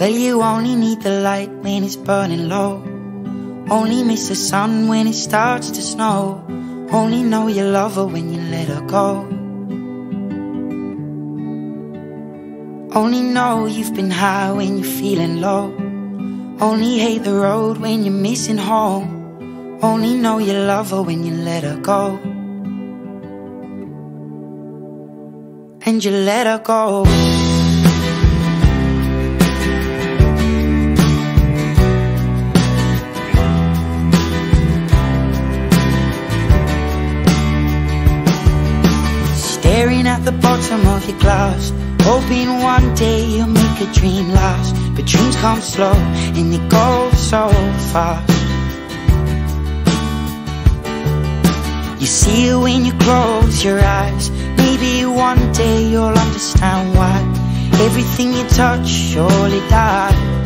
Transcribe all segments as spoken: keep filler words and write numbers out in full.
Well, you only need the light when it's burning low. Only miss the sun when it starts to snow. Only know you love her when you let her go. Only know you've been high when you're feeling low. Only hate the road when you're missing home. Only know you love her when you let her go. And you let her go. Staring at the bottom of your glass, hoping one day you'll make a dream last. But dreams come slow and they go so fast. You see it when you close your eyes. Maybe one day you'll understand why everything you touch surely dies.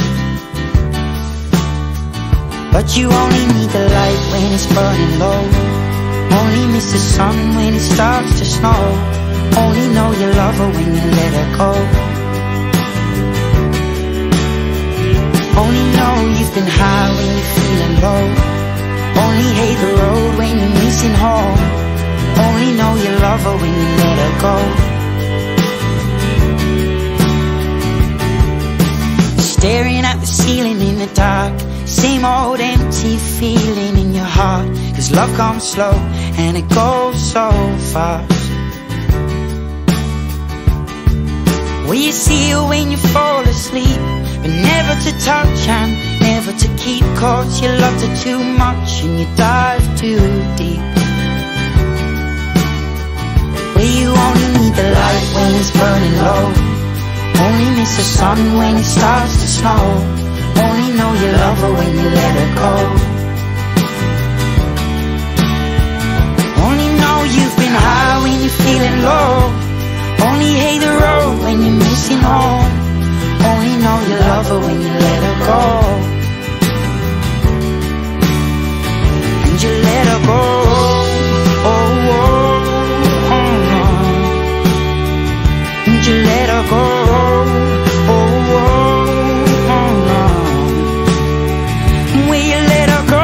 But you only need the light when it's burning low. Only miss the sun when it starts to snow. Only know you love her when you let her go. Only know you've been high when you're feeling low. Only hate the road when you're missing home. Only know you love her when you let her go. Staring at the ceiling in the dark, same old empty feeling in your heart. Cause love comes slow and it goes so fast. Well, you see it when you fall asleep, but never to touch and never to keep. Cause you loved her too much and you dive too deep. Well, you only need the light when it's burning low. Only miss the sun when it starts to snow. Only know you love her when you let her go. Only know you've been high when you're feeling low. Only hate the road when you're missing home. Only know you love her when you let her go. And you let her go. Oh, oh, oh, oh. And you let her go. Oh, oh, oh, oh. Will you let her go?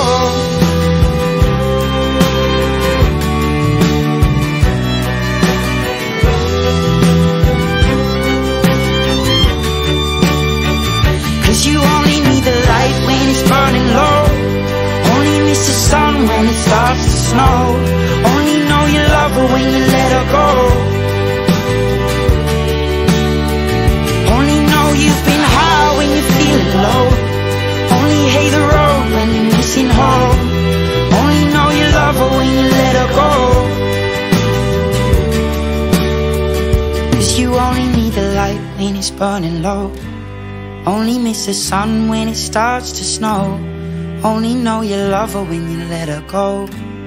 You only need the light when it's burning low. Only miss the sun when it starts to snow. Only know you love her when you let her go. Only know you've been high when you're feeling low. Only hate the road when you're missing home. Only know you love her when you let her go. Cause you only need the light when it's burning low. Only miss the sun when it starts to snow. Only know you love her when you let her go.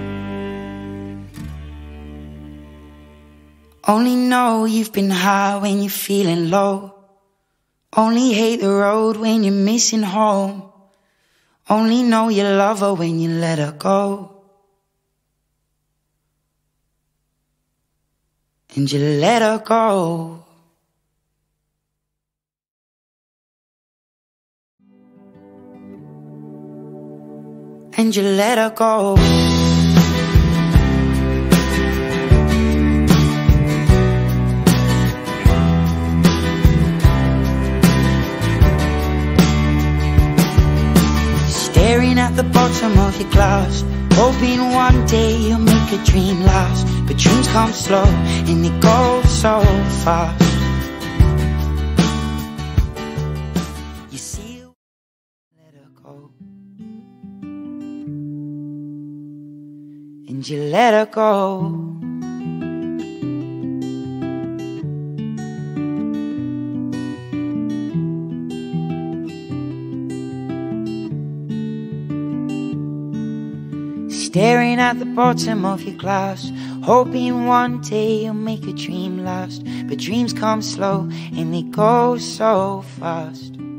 Only know you've been high when you're feeling low. Only hate the road when you're missing home. Only know you love her when you let her go. And you let her go. And you let her go. Staring at the bottom of your glass, hoping one day you'll make a dream last. But dreams come slow and they go so fast. You see, let her go. And you let her go. Staring at the bottom of your glass, hoping one day you'll make a dream last. But dreams come slow and they go so fast.